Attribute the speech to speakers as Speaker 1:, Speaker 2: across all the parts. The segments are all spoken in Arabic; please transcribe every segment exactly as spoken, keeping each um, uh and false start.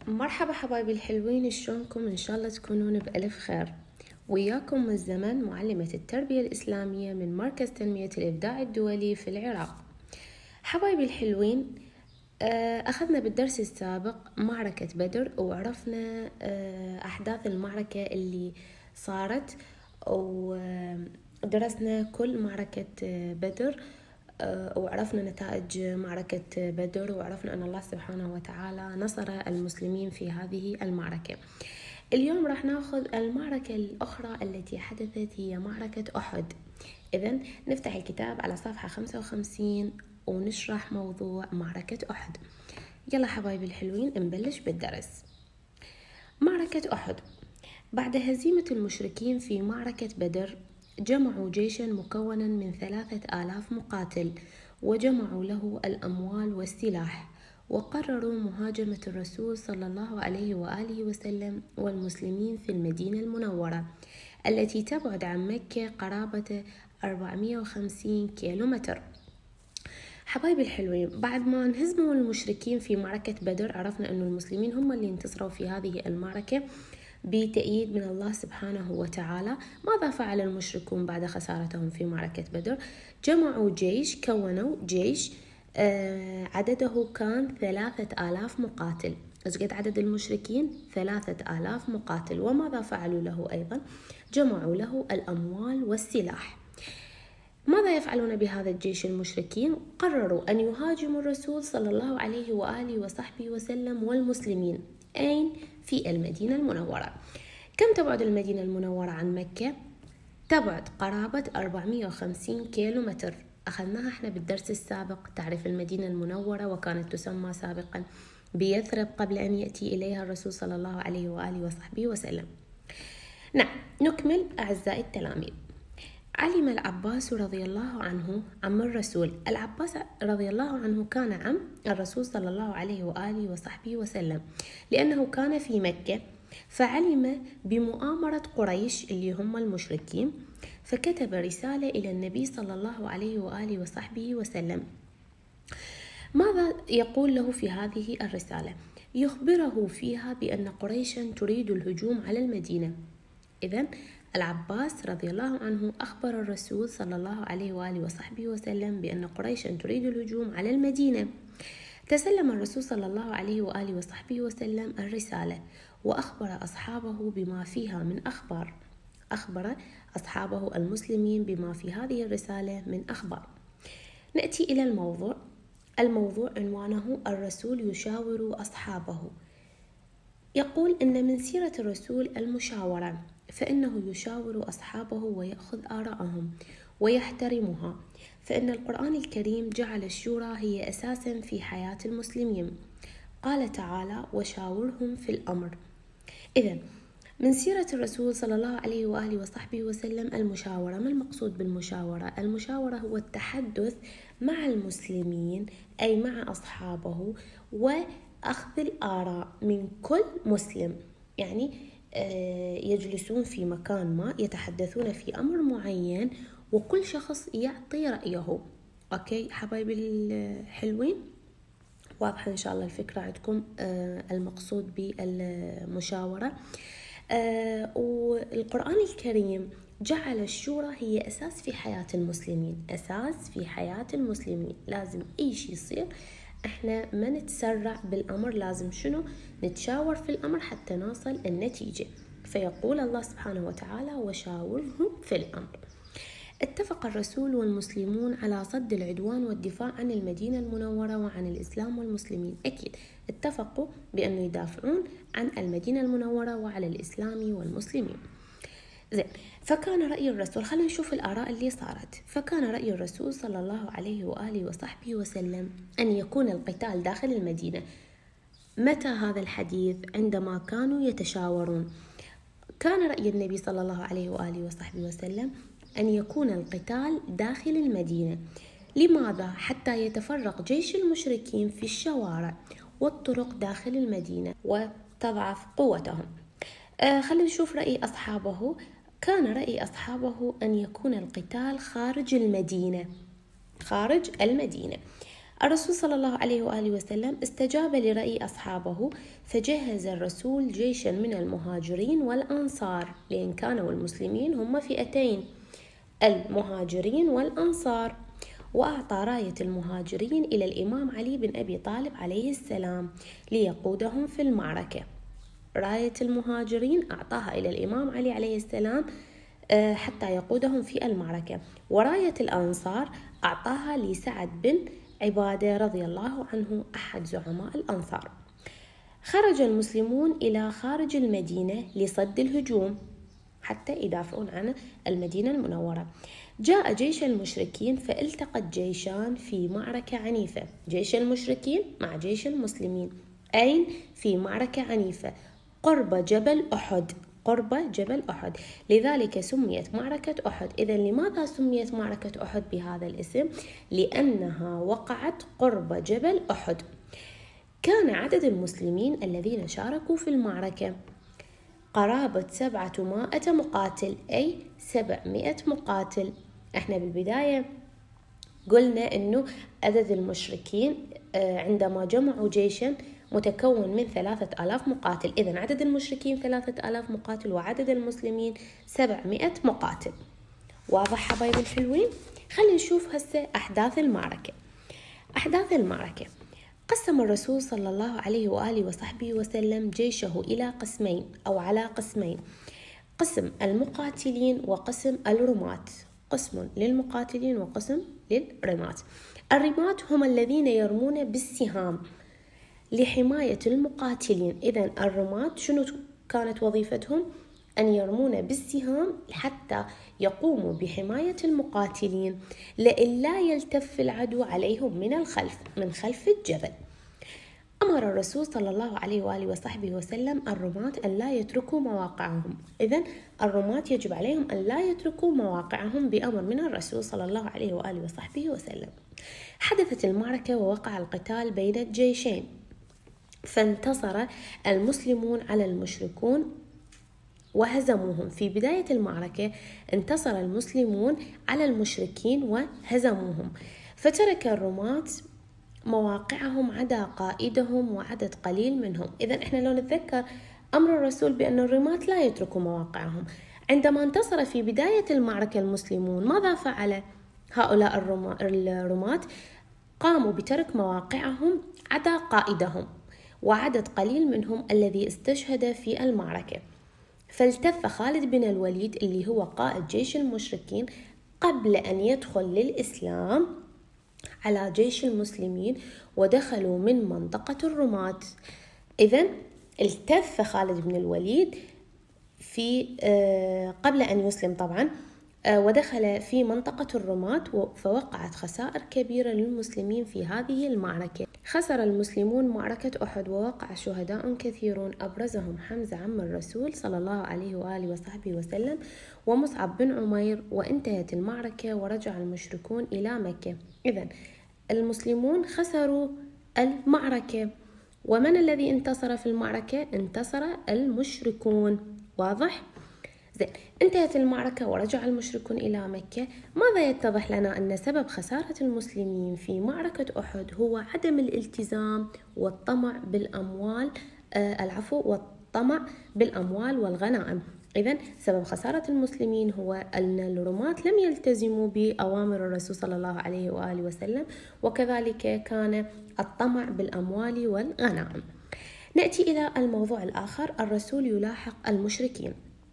Speaker 1: مرحبا حبايبي الحلوين، شلونكم؟ إن شاء الله تكونون بألف خير. وياكم من زمن معلمة التربية الإسلامية من مركز تنمية الإبداع الدولي في العراق. حبايبي الحلوين، أخذنا بالدرس السابق معركة بدر وعرفنا أحداث المعركة اللي صارت، ودرسنا كل معركة بدر وعرفنا نتائج معركة بدر، وعرفنا أن الله سبحانه وتعالى نصر المسلمين في هذه المعركة. اليوم راح ناخذ المعركة الأخرى التي حدثت، هي معركة أحد. إذن نفتح الكتاب على صفحة خمسة وخمسين ونشرح موضوع معركة أحد. يلا حبايبي الحلوين نبلش بالدرس. معركة أحد. بعد هزيمة المشركين في معركة بدر، جمعوا جيشا مكونا من ثلاثة آلاف مقاتل، وجمعوا له الأموال والسلاح، وقرروا مهاجمة الرسول صلى الله عليه وآله وسلم والمسلمين في المدينة المنورة التي تبعد عن مكة قرابة أربعمائة وخمسين كيلومتر. حبايبي الحلوين، بعد ما انهزموا المشركين في معركة بدر، عرفنا أن المسلمين هم اللي انتصروا في هذه المعركة بتأييد من الله سبحانه وتعالى. ماذا فعل المشركون بعد خسارتهم في معركة بدر؟ جمعوا جيش، كونوا جيش آه عدده كان ثلاثة آلاف مقاتل. إيش قد عدد المشركين؟ ثلاثة آلاف مقاتل. وماذا فعلوا له أيضا؟ جمعوا له الأموال والسلاح. ماذا يفعلون بهذا الجيش المشركين؟ قرروا أن يهاجموا الرسول صلى الله عليه وآله وصحبه وسلم والمسلمين. أين؟ في المدينة المنورة. كم تبعد المدينة المنورة عن مكة؟ تبعد قرابة أربعمائة وخمسين كيلو متر. أخذناها احنا بالدرس السابق، تعرف المدينة المنورة، وكانت تسمى سابقا بيثرب قبل أن يأتي إليها الرسول صلى الله عليه وآله وصحبه وسلم. نعم، نكمل أعزائي التلاميذ. علم العباس رضي الله عنه عم الرسول. العباس رضي الله عنه كان عم الرسول صلى الله عليه وآله وصحبه وسلم، لأنه كان في مكة، فعلم بمؤامرة قريش اللي هم المشركين، فكتب رسالة إلى النبي صلى الله عليه وآله وصحبه وسلم. ماذا يقول له في هذه الرسالة؟ يخبره فيها بأن قريشا تريد الهجوم على المدينة. إذن العباس رضي الله عنه أخبر الرسول صلى الله عليه وآله وصحبه وسلم بأن قريشا تريد الهجوم على المدينة. تسلم الرسول صلى الله عليه وآله وصحبه وسلم الرسالة، وأخبر أصحابه بما فيها من أخبار. أخبر أصحابه المسلمين بما في هذه الرسالة من أخبار. نأتي إلى الموضوع. الموضوع عنوانه الرسول يشاور أصحابه. يقول إن من سيرة الرسول المشاورة، فإنه يشاور أصحابه ويأخذ آراءهم ويحترمها، فإن القرآن الكريم جعل الشورى هي أساسا في حياة المسلمين. قال تعالى: وشاورهم في الأمر. إذن من سيرة الرسول صلى الله عليه وآله وصحبه وسلم المشاورة. ما المقصود بالمشاورة؟ المشاورة هو التحدث مع المسلمين، أي مع أصحابه، وأخذ الآراء من كل مسلم. يعني يجلسون في مكان ما يتحدثون في أمر معين، وكل شخص يعطي رأيه. أوكي حبايبي الحلوين، واضحة إن شاء الله الفكرة عندكم؟ المقصود بالمشاورة. والقرآن الكريم جعل الشورى هي أساس في حياة المسلمين. أساس في حياة المسلمين. لازم أي شيء يصير احنا ما نتسرع بالأمر، لازم شنو؟ نتشاور في الأمر حتى نوصل النتيجة. فيقول الله سبحانه وتعالى: وشاورهم في الأمر. اتفق الرسول والمسلمون على صد العدوان والدفاع عن المدينة المنورة وعن الإسلام والمسلمين. أكيد اتفقوا بأنه يدافعون عن المدينة المنورة وعلى الإسلام والمسلمين. زين، فكان رأي الرسول، خلينا نشوف الآراء اللي صارت. فكان رأي الرسول صلى الله عليه وآله وصحبه وسلم أن يكون القتال داخل المدينة. متى هذا الحديث؟ عندما كانوا يتشاورون. كان رأي النبي صلى الله عليه وآله وصحبه وسلم أن يكون القتال داخل المدينة. لماذا؟ حتى يتفرق جيش المشركين في الشوارع والطرق داخل المدينة وتضعف قوتهم. آه خلينا نشوف رأي أصحابه. كان رأي أصحابه أن يكون القتال خارج المدينة. خارج المدينة. الرسول صلى الله عليه وآله وسلم استجاب لرأي أصحابه، فجهز الرسول جيشا من المهاجرين والأنصار، لأن كانوا المسلمين هم فئتين، المهاجرين والأنصار، وأعطى راية المهاجرين إلى الإمام علي بن أبي طالب عليه السلام ليقودهم في المعركة. راية المهاجرين أعطاها إلى الإمام علي عليه السلام حتى يقودهم في المعركة، وراية الأنصار أعطاها لسعد بن عبادة رضي الله عنه أحد زعماء الأنصار. خرج المسلمون إلى خارج المدينة لصد الهجوم حتى يدافعون عن المدينة المنورة. جاء جيش المشركين فالتقى الجيشان في معركة عنيفة، جيش المشركين مع جيش المسلمين، أين؟ في معركة عنيفة قرب جبل أحد، قرب جبل أحد، لذلك سميت معركة أحد. إذن لماذا سميت معركة أحد بهذا الاسم؟ لأنها وقعت قرب جبل أحد. كان عدد المسلمين الذين شاركوا في المعركة قرابة سبعمائة مقاتل، أي سبعمائة مقاتل. احنا بالبداية قلنا أنه عدد المشركين عندما جمعوا جيشا متكون من ثلاثة آلاف مقاتل، إذن عدد المشركين ثلاثة آلاف مقاتل وعدد المسلمين سبعمائة مقاتل. واضح حبايبي الحلوين؟ خلينا نشوف هسه أحداث المعركة. أحداث المعركة: قسم الرسول صلى الله عليه وآله وصحبه وسلم جيشه إلى قسمين أو على قسمين، قسم المقاتلين وقسم الرماة، قسم للمقاتلين وقسم للرماة. الرماة هم الذين يرمون بالسهام لحماية المقاتلين. إذن الرماة شنو كانت وظيفتهم؟ أن يرمون بالسهام حتى يقوموا بحماية المقاتلين لئلا يلتف العدو عليهم من الخلف، من خلف الجبل. أمر الرسول صلى الله عليه وآله وصحبه وسلم الرماة أن لا يتركوا مواقعهم. إذن الرماة يجب عليهم أن لا يتركوا مواقعهم بأمر من الرسول صلى الله عليه وآله وصحبه وسلم. حدثت المعركة ووقع القتال بين الجيشين، فانتصر المسلمون على المشركون وهزموهم. في بداية المعركة انتصر المسلمون على المشركين وهزموهم، فترك الرماة مواقعهم عدا قائدهم وعدد قليل منهم. إذن إحنا لو نتذكر أمر الرسول بأن الرماة لا يتركوا مواقعهم. عندما انتصر في بداية المعركة المسلمون ماذا فعل هؤلاء الرماة؟ قاموا بترك مواقعهم عدا قائدهم وعدد قليل منهم الذي استشهد في المعركة. فالتف خالد بن الوليد اللي هو قائد جيش المشركين قبل أن يدخل للإسلام على جيش المسلمين ودخلوا من منطقة الرماة. إذن التف خالد بن الوليد في قبل أن يسلم طبعا ودخل في منطقة الرماة، فوقعت خسائر كبيرة للمسلمين في هذه المعركة. خسر المسلمون معركة أحد ووقع شهداء كثيرون، أبرزهم حمزة عم الرسول صلى الله عليه وآله وصحبه وسلم ومصعب بن عمير، وانتهت المعركة ورجع المشركون إلى مكة. إذن المسلمون خسروا المعركة، ومن الذي انتصر في المعركة؟ انتصر المشركون. واضح؟ زين، انتهت المعركة ورجع المشركون إلى مكة. ماذا يتضح لنا؟ أن سبب خسارة المسلمين في معركة أحد هو عدم الالتزام والطمع بالأموال آه العفو والطمع بالأموال والغنائم. إذن سبب خسارة المسلمين هو أن الرماة لم يلتزموا بأوامر الرسول صلى الله عليه وآله وسلم، وكذلك كان الطمع بالأموال والغنائم. نأتي إلى الموضوع الآخر، الرسول يلاحق المشركين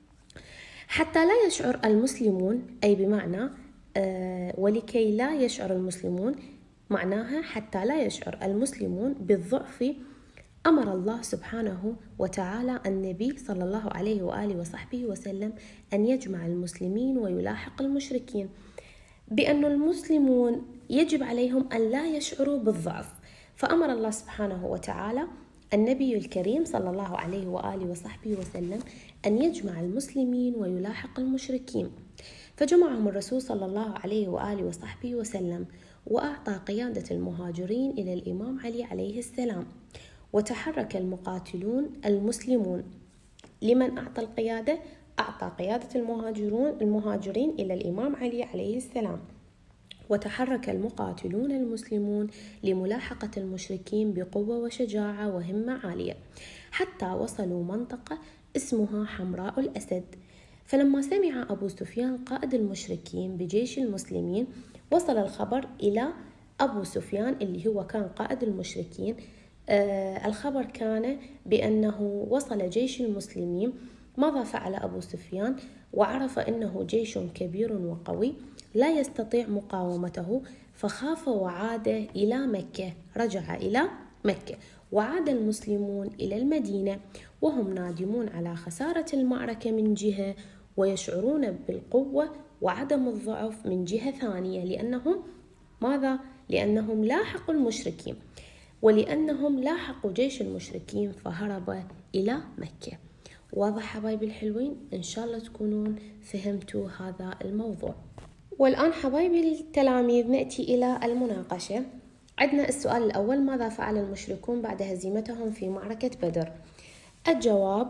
Speaker 1: حتى لا يشعر المسلمون، أي بمعنى آه ولكي لا يشعر المسلمون، معناها حتى لا يشعر المسلمون بالضعف، أمر الله سبحانه وتعالى النبي صلى الله عليه وآله وصحبه وسلم أن يجمع المسلمين ويلاحق المشركين، بأن المسلمون يجب عليهم أن لا يشعروا بالضعف. فأمر الله سبحانه وتعالى النبي الكريم صلى الله عليه وآله وصحبه وسلم أن يجمع المسلمين ويلاحق المشركين، فجمعهم الرسول صلى الله عليه وآله وصحبه وسلم، وأعطى قيادة المهاجرين إلى الإمام علي عليه السلام، وتحرك المقاتلون المسلمون. لمن أعطى القيادة؟ أعطى قيادة المهاجرون المهاجرين إلى الإمام علي عليه السلام، وتحرك المقاتلون المسلمون لملاحقة المشركين بقوة وشجاعة وهمة عالية حتى وصلوا منطقة اسمها حمراء الأسد. فلما سمع أبو سفيان قائد المشركين بجيش المسلمين، وصل الخبر إلى أبو سفيان اللي هو كان قائد المشركين. آه الخبر كان بأنه وصل جيش المسلمين. ماذا فعل أبو سفيان؟ وعرف أنه جيش كبير وقوي لا يستطيع مقاومته، فخاف وعاد إلى مكة. رجع إلى مكة وعاد المسلمون إلى المدينة وهم نادمون على خسارة المعركة من جهة، ويشعرون بالقوة وعدم الضعف من جهة ثانية، لأنهم ماذا؟ لأنهم لاحقوا المشركين، ولأنهم لاحقوا جيش المشركين فهرب إلى مكة. واضح حبايبي الحلوين؟ إن شاء الله تكونون فهمتوا هذا الموضوع. والآن حبايبي التلاميذ نأتي إلى المناقشة. عندنا السؤال الأول: ماذا فعل المشركون بعد هزيمتهم في معركة بدر؟ الجواب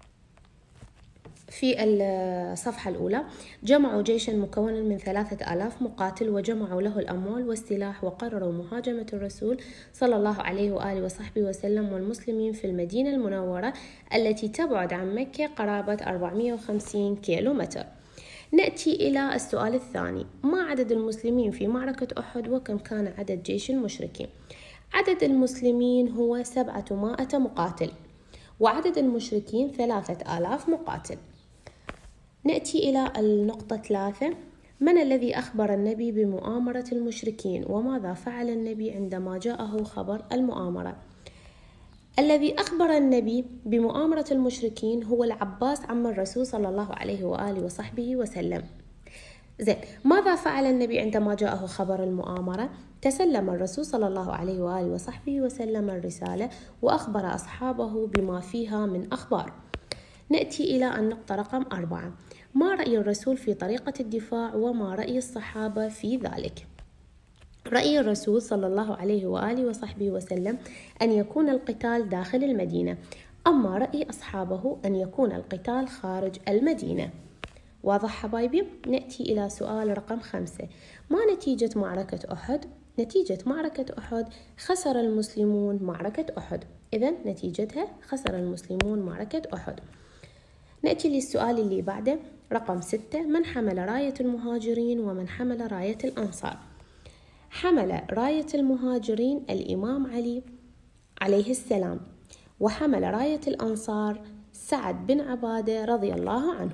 Speaker 1: في الصفحة الأولى: جمعوا جيشا مكونا من ثلاثة آلاف مقاتل وجمعوا له الأموال والسلاح، وقرروا مهاجمة الرسول صلى الله عليه وآله وصحبه وسلم والمسلمين في المدينة المنورة التي تبعد عن مكة قرابة أربعمائة وخمسين كيلو متر. نأتي إلى السؤال الثاني: ما عدد المسلمين في معركة أحد وكم كان عدد جيش المشركين؟ عدد المسلمين هو سبعمائة مقاتل، وعدد المشركين ثلاثة آلاف مقاتل. نأتي إلى النقطة ثلاثة: من الذي أخبر النبي بمؤامرة المشركين، وماذا فعل النبي عندما جاءه خبر المؤامرة؟ الذي أخبر النبي بمؤامرة المشركين هو العباس عم الرسول صلى الله عليه وآله وصحبه وسلم. زين، ماذا فعل النبي عندما جاءه خبر المؤامرة؟ تسلم الرسول صلى الله عليه وآله وصحبه وسلم الرسالة وأخبر أصحابه بما فيها من أخبار. نأتي إلى النقطة رقم أربعة: ما رأي الرسول في طريقة الدفاع وما رأي الصحابة في ذلك؟ رأي الرسول صلى الله عليه وآله وصحبه وسلم أن يكون القتال داخل المدينة، أما رأي أصحابه أن يكون القتال خارج المدينة. واضح حبايبي؟ نأتي إلى سؤال رقم خمسة: ما نتيجة معركة أحد؟ نتيجة معركة أحد: خسر المسلمون معركة أحد. إذن نتيجتها خسر المسلمون معركة أحد. نأتي للسؤال اللي بعده رقم ستة: من حمل راية المهاجرين ومن حمل راية الأنصار؟ حمل راية المهاجرين الإمام علي عليه السلام، وحمل راية الأنصار سعد بن عبادة رضي الله عنه.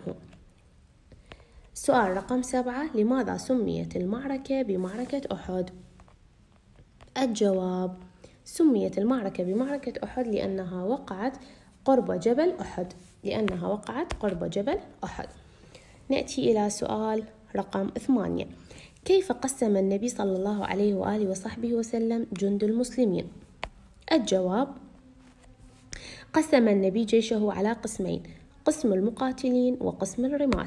Speaker 1: سؤال رقم سبعة: لماذا سميت المعركة بمعركة أحد؟ الجواب: سميت المعركة بمعركة أحد لأنها وقعت قرب جبل أحد لأنها وقعت قرب جبل أحد. نأتي إلى سؤال رقم ثمانية: كيف قسم النبي صلى الله عليه وآله وصحبه وسلم جند المسلمين؟ الجواب: قسم النبي جيشه على قسمين: قسم المقاتلين وقسم الرماة.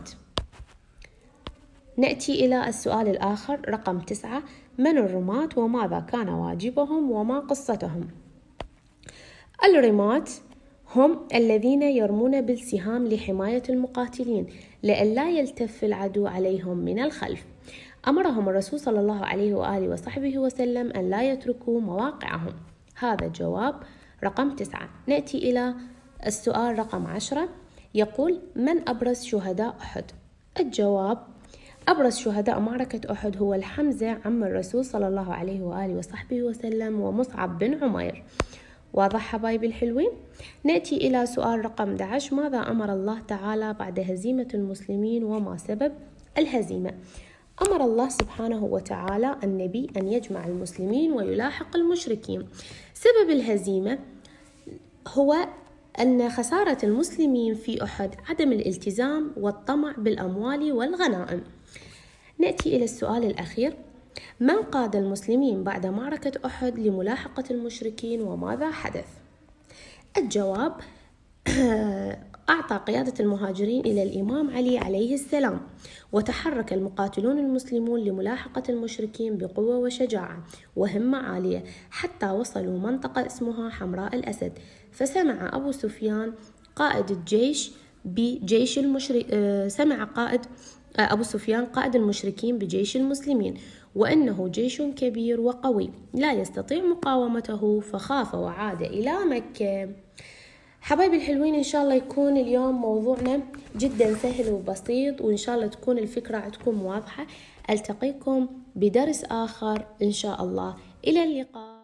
Speaker 1: نأتي إلى السؤال الآخر رقم تسعة: من الرماة وماذا كان واجبهم وما قصتهم؟ الرماة هم الذين يرمون بالسهام لحماية المقاتلين لئلا يلتف العدو عليهم من الخلف. أمرهم الرسول صلى الله عليه وآله وصحبه وسلم أن لا يتركوا مواقعهم. هذا الجواب رقم تسعة. نأتي إلى السؤال رقم عشرة، يقول: من أبرز شهداء أحد؟ الجواب: أبرز شهداء معركة أحد هو الحمزة عم الرسول صلى الله عليه وآله وصحبه وسلم ومصعب بن عمير. واضح حبايبي الحلوين؟ نأتي إلى سؤال رقم أحد عشر: ماذا أمر الله تعالى بعد هزيمة المسلمين وما سبب الهزيمة؟ أمر الله سبحانه وتعالى النبي أن يجمع المسلمين ويلاحق المشركين. سبب الهزيمة هو أن خسارة المسلمين في أحد عدم الالتزام والطمع بالأموال والغنائم. نأتي إلى السؤال الأخير: من قاد المسلمين بعد معركة أحد لملاحقة المشركين وماذا حدث؟ الجواب: أعطى قيادة المهاجرين إلى الإمام علي عليه السلام، وتحرك المقاتلون المسلمون لملاحقة المشركين بقوة وشجاعة وهمة عالية حتى وصلوا منطقة اسمها حمراء الأسد. فسمع أبو سفيان قائد الجيش بجيش المشرك سمع قائد أبو سفيان قائد المشركين بجيش المسلمين، وإنه جيش كبير وقوي لا يستطيع مقاومته، فخاف وعاد إلى مكة. حبايبي الحلوين، إن شاء الله يكون اليوم موضوعنا جدا سهل وبسيط، وإن شاء الله تكون الفكرة عندكم واضحة. ألتقيكم بدرس آخر إن شاء الله. إلى اللقاء.